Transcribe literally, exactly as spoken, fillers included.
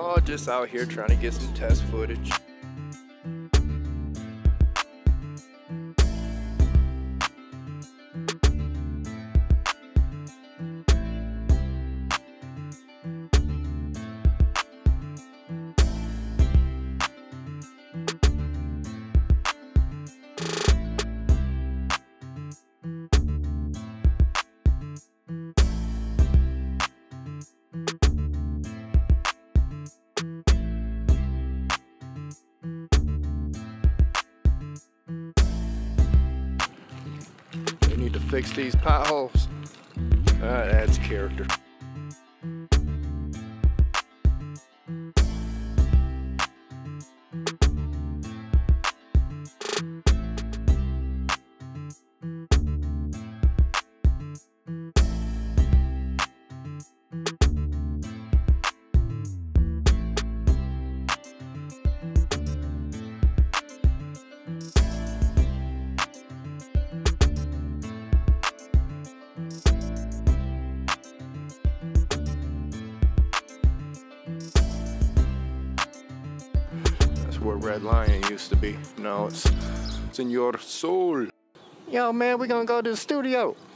Oh, just out here trying to get some test footage. They need to fix these potholes. That adds character. Where Red Lion used to be. No, it's, it's in your soul. Yo, man, we're gonna go to the studio.